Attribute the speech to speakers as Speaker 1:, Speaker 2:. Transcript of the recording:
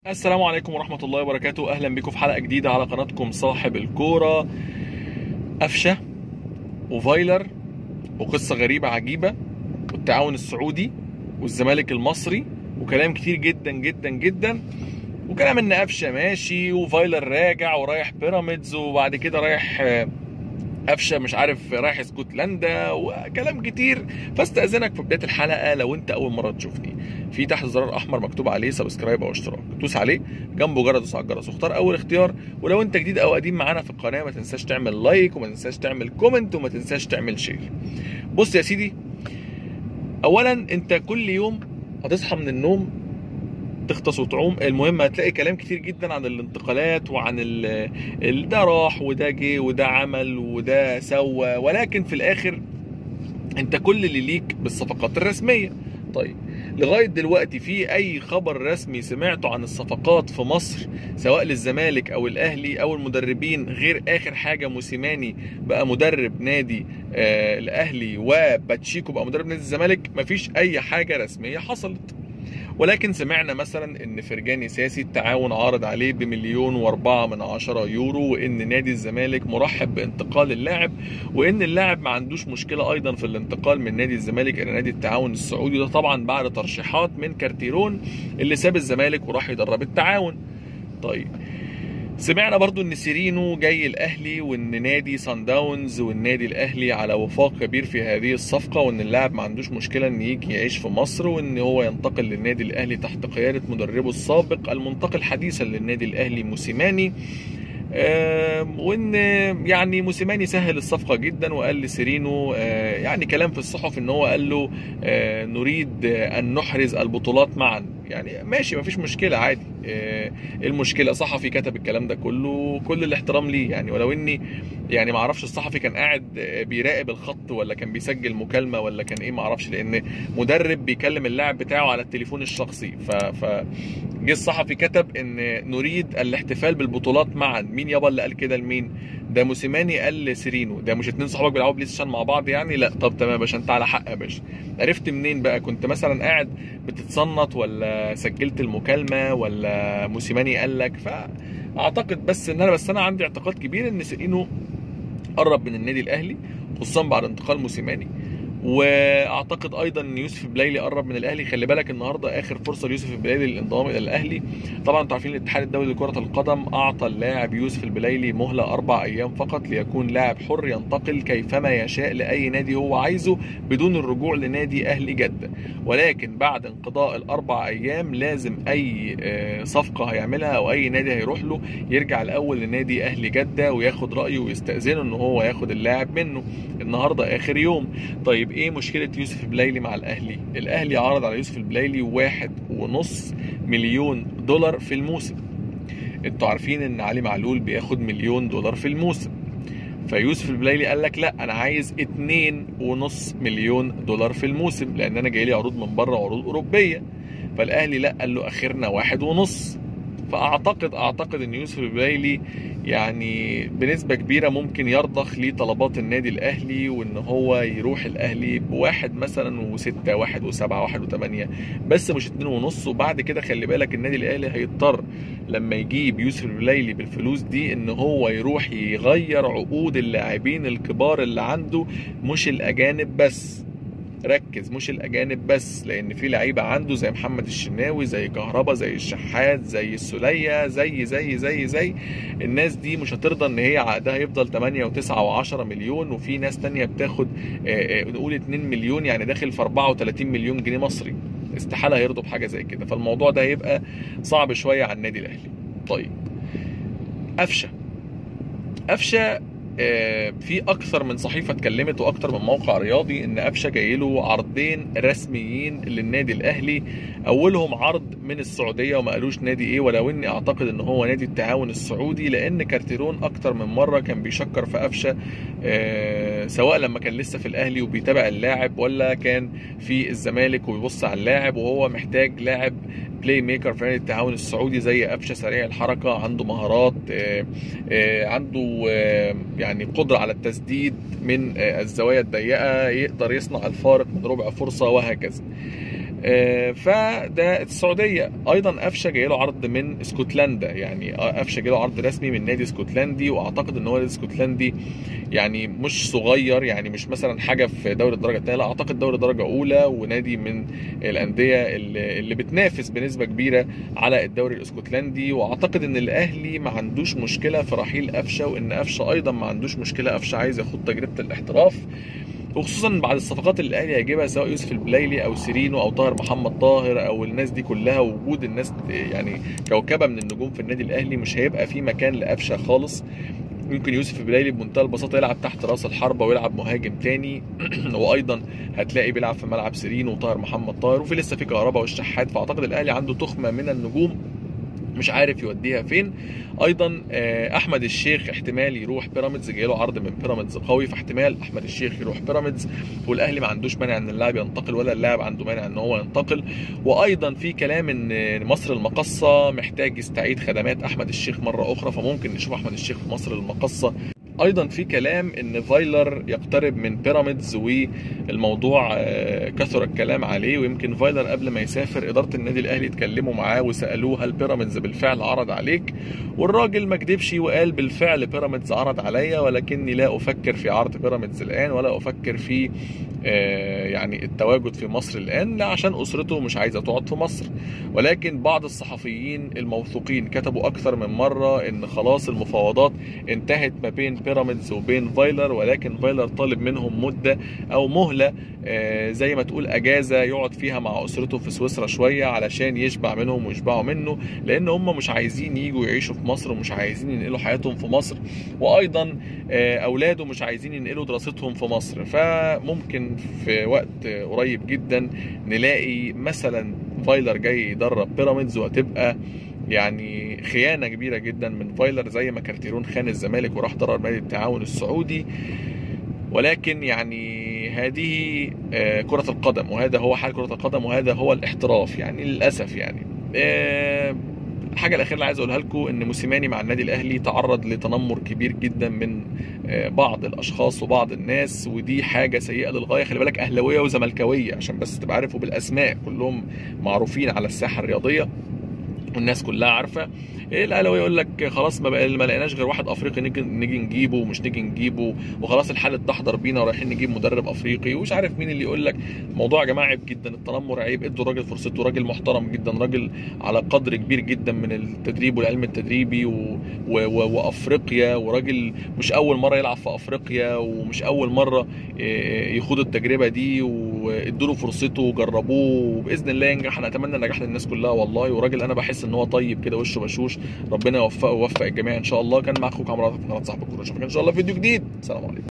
Speaker 1: السلام عليكم ورحمة الله وبركاته. أهلا بكم في حلقة جديدة على قناتكم صاحب الكورة. قفشة وفايلر وقصة غريبة عجيبة والتعاون السعودي والزمالك المصري وكلام كتير جدا جدا جدا، وكلام ان قفشة ماشي وفايلر راجع ورايح بيراميدز وبعد كده رايح قفشه مش عارف رايح اسكتلندا وكلام كتير. فاستاذنك في بدايه الحلقه لو انت اول مره تشوفني، في تحت زرار احمر مكتوب عليه سبسكرايب او اشتراك، دوس عليه، جنبه جرس دوس على الجرس واختار اول اختيار. ولو انت جديد او قديم معانا في القناه ما تنساش تعمل لايك وما تنساش تعمل كومنت وما تنساش تعمل شير. بص يا سيدي، اولا انت كل يوم هتصحى من النوم تغطس وتعوم، المهم هتلاقي كلام كتير جدا عن الانتقالات وعن ده راح وده جه وده عمل وده سوى، ولكن في الاخر انت كل اللي ليك بالصفقات الرسميه. طيب لغايه دلوقتي في اي خبر رسمي سمعته عن الصفقات في مصر سواء للزمالك او الاهلي او المدربين غير اخر حاجه موسيماني بقى مدرب نادي الاهلي وباتشيكو بقى مدرب نادي الزمالك؟ مفيش اي حاجه رسميه حصلت. ولكن سمعنا مثلا ان فرجاني ساسي التعاون عارض عليه ب1.4 مليون يورو، وان نادي الزمالك مرحب بانتقال اللاعب، وان اللاعب ما عندوش مشكله ايضا في الانتقال من نادي الزمالك الى نادي التعاون السعودي، ده طبعا بعد ترشيحات من كارتيرون اللي ساب الزمالك وراح يدرب التعاون. طيب سمعنا برضو ان سيرينو جاي الاهلي، وان نادي سان داونز والنادي الاهلي على وفاق كبير في هذه الصفقه، وان اللاعب ما عندوش مشكله ان يجي يعيش في مصر، وان هو ينتقل للنادي الاهلي تحت قياده مدربه السابق المنتقل حديثا للنادي الاهلي موسيماني. وان يعني موسيماني سهل الصفقه جدا وقال لسيرينو يعني كلام في الصحف ان هو قال له نريد ان نحرز البطولات معا. يعني ماشي مفيش مشكله عادي، المشكله صحفي كتب الكلام ده كله، كل الاحترام ليه يعني، ولو اني يعني ما اعرفش الصحفي كان قاعد بيراقب الخط ولا كان بيسجل مكالمه ولا كان ايه، ما اعرفش، لان مدرب بيكلم اللاعب بتاعه على التليفون الشخصي. جه الصحفي كتب ان نريد الاحتفال بالبطولات معا. مين يابا اللي قال كده لمين؟ ده موسيماني قال لسيرينو. ده مش اتنين صحابك بيلعبوا بلاي ستيشن مع بعض يعني؟ لا. طب تمام يا باشا، انت على حق يا باشا. عرفت منين بقى؟ كنت مثلا قاعد بتتصنت ولا سجلت المكالمه ولا موسيماني قال لك؟ فاعتقد بس انا عندي اعتقاد كبير ان سيرينو قرب من النادي الاهلي خصوصا بعد انتقال موسيماني، واعتقد ايضا ان يوسف بلايلي قرب من الاهلي. خلي بالك النهارده اخر فرصه ليوسف بلايلي للانضمام الى الاهلي. طبعا انتوا عارفين الاتحاد الدولي لكره القدم اعطى اللاعب يوسف البلايلي مهله 4 ايام فقط ليكون لاعب حر ينتقل كيفما يشاء لاي نادي هو عايزه بدون الرجوع لنادي اهلي جده. ولكن بعد انقضاء ال4 ايام لازم اي صفقه هيعملها او اي نادي هيروح له يرجع الاول لنادي اهلي جده وياخد رايه ويستاذنه ان هو ياخد اللاعب منه. النهارده اخر يوم. طيب ايه مشكله يوسف بلايلي مع الاهلي؟ الاهلي عرض على يوسف البلايلي 1.5 مليون دولار في الموسم. انتوا عارفين ان علي معلول بياخد $1 مليون في الموسم، فيوسف البلايلي قال لك لا انا عايز 2.5 مليون دولار في الموسم، لان انا جاي لي عروض من بره وعروض اوروبيه. فالاهلي لا، قال له اخرنا 1.5. فاعتقد ان يوسف البلايلي يعني بنسبه كبيره ممكن يرضخ لطلبات النادي الاهلي، وان هو يروح الاهلي بواحد مثلا و6 1 و7 1 و8، بس مش 2.5. وبعد كده خلي بالك النادي الاهلي هيضطر لما يجيب يوسف البلايلي بالفلوس دي ان هو يروح يغير عقود اللاعبين الكبار اللي عنده، مش الاجانب بس. ركز، مش الاجانب بس، لان في لعيبه عنده زي محمد الشناوي زي كهربا زي الشحات زي السوليه زي الناس دي مش هترضى ان هي عقدها يفضل 8 و9 و10 مليون، وفي ناس تانية بتاخد نقول 2 مليون، يعني داخل في 34 مليون جنيه مصري. استحاله هيرضوا بحاجه زي كده، فالموضوع ده هيبقى صعب شويه على النادي الاهلي. طيب قفشه في اكثر من صحيفه اتكلمت واكثر من موقع رياضي ان قفشه جاي له عرضين رسميين للنادي الاهلي، اولهم عرض من السعوديه وما قالوش نادي ايه، ولو اني اعتقد ان هو نادي التعاون السعودي، لان كارتيرون اكثر من مره كان بيشكر في قفشه سواء لما كان لسه في الاهلي وبيتابع اللاعب ولا كان في الزمالك وبيبص على اللاعب، وهو محتاج لاعب بلاي ميكر في نادي التعاون السعودي زي قفشه، سريع الحركه، عنده مهارات، عنده يعني قدره على التسديد من الزوايا الضيقه، يقدر يصنع الفارق من ربع فرصه وهكذا. فده السعوديه. ايضا قفشه جاي له عرض من اسكتلندا، يعني قفشه جاي له عرض رسمي من نادي اسكتلندي، واعتقد ان هو الاسكتلندي يعني مش صغير، يعني مش مثلا حاجه في دوري الدرجه الثانيه، لا اعتقد دوري درجه اولى، ونادي من الانديه اللي بتنافس بنسبه كبيره على الدوري الاسكتلندي. واعتقد ان الاهلي ما عندوش مشكله في رحيل قفشه، وان قفشه ايضا ما عندوش مشكله، قفشه عايز ياخد تجربه الاحتراف، وخصوصا بعد الصفقات اللي الاهلي هيجيبها سواء يوسف البليلي او سيرينو او طاهر محمد طاهر او الناس دي كلها. وجود الناس يعني كوكبه من النجوم في النادي الاهلي، مش هيبقى في مكان لقفشه خالص. ممكن يوسف البليلي بمنتهى البساطه يلعب تحت راس الحربه ويلعب مهاجم تاني وايضا هتلاقي بيلعب في ملعب سيرينو وطاهر محمد طاهر، وفي لسه في كهربا والشحات. فاعتقد الاهلي عنده تخمه من النجوم مش عارف يوديها فين. ايضا احمد الشيخ احتمال يروح بيراميدز، جاي له عرض من بيراميدز قوي، فاحتمال احمد الشيخ يروح بيراميدز، والاهلي ما عندوش مانع ان اللاعب ينتقل ولا اللاعب عنده مانع ان هو ينتقل. وايضا في كلام ان مصر المقصه محتاج يستعيد خدمات احمد الشيخ مره اخرى، فممكن نشوف احمد الشيخ في مصر المقصه. ايضا في كلام ان فايلر يقترب من بيراميدز، والموضوع كثر الكلام عليه، ويمكن فايلر قبل ما يسافر اداره النادي الاهلي اتكلموا معاه وسالوه هل بيراميدز بالفعل عرض عليك، والراجل ما كدبش وقال بالفعل بيراميدز عرض عليا، ولكني لا افكر في عرض بيراميدز الان، ولا افكر في يعني التواجد في مصر الان، لا عشان اسرته مش عايزه تقعد في مصر. ولكن بعض الصحفيين الموثوقين كتبوا اكثر من مره ان خلاص المفاوضات انتهت ما بين بيراميدز وبين فايلر، ولكن فايلر طالب منهم مده او مهله زي ما تقول اجازه يقعد فيها مع اسرته في سويسرا شويه علشان يشبع منهم ويشبعوا منه، لان هم مش عايزين يجوا يعيشوا في مصر ومش عايزين ينقلوا حياتهم في مصر، وايضا اولاده مش عايزين ينقلوا دراستهم في مصر. فممكن في وقت قريب جدا نلاقي مثلا فايلر جاي يدرب بيراميدز، وهتبقى يعني خيانه كبيره جدا من فايلر، زي ما كارتيرون خان الزمالك وراح درب نادي التعاون السعودي. ولكن يعني هذه كرة القدم، وهذا هو حال كرة القدم، وهذا هو الاحتراف يعني للأسف. يعني الحاجة الأخيرة اللي عايز أقولها لكم إن موسيماني مع النادي الأهلي تعرض لتنمر كبير جدا من بعض الأشخاص وبعض الناس، ودي حاجة سيئة للغاية. خلي بالك أهلاوية وزملكاوية عشان بس تبقى عارفوا بالأسماء، كلهم معروفين على الساحة الرياضية والناس كلها عارفه. الاهلاوي يقول لك خلاص ما لقيناش غير واحد افريقي نيجي نجيبه ومش نيجي نجيبه، وخلاص الحال اتدحضر بينا ورايحين نجيب مدرب افريقي، ومش عارف مين اللي يقول لك. الموضوع يا جماعه عيب جدا، التنمر عيب، ادوا الراجل فرصته، راجل محترم جدا، راجل على قدر كبير جدا من التدريب والعلم التدريبي وافريقيا، وراجل مش اول مره يلعب في افريقيا ومش اول مره يخوض التجربه دي، وادوا له فرصته وجربوه وباذن الله ينجح. انا اتمنى النجاح للناس كلها والله، وراجل انا بحس ان هو طيب كده وشه بشوش، ربنا يوفقه ويوفق الجميع ان شاء الله. كان معاكم عمرو في قناه صاحب الكوره، اشوفك ان شاء الله في فيديو جديد، سلام عليكم.